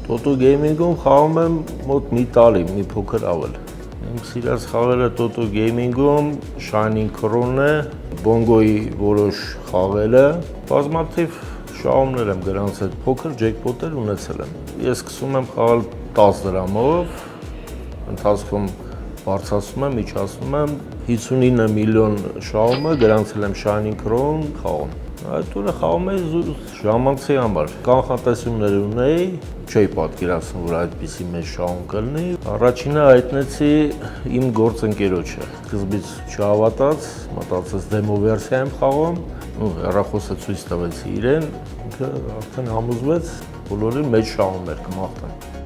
Toto Gaming-ում խաղում եմ մոտ մի տարի, մի փոքր ավել։ Իմ սիրած խաղերը Toto Gaming-ում Shining Chrome է, Bongo-ի որոշ խաղերը, բազմաթիվ շահումներ եմ գրանցել, փոքր ջեքպոտեր ունեցել եմ։ Ես սկսում եմ խաղալ 10 դրամով, ընթացքում բարձրացնում եմ, իջացնում եմ, 59 միլիոն շահումը գրանցել եմ Shining Chrome խաղում։ Այդ օրը խաղում էի ժամանցի համար, կանխատեսումներ ունեի, չէի պատկերացնում, որ այդպիսի մեծ շահում կլինի։ Առաջինը հայտնեցի իմ գործընկերոջը, սկզբից չհավատաց, մտածեց դեմո վերսիա եմ խաղում, հեռախոսը ցույց տվեցի իրեն, ինքը արդեն համոզվեց, բոլորին մեծ շահումներ կմաղթեն։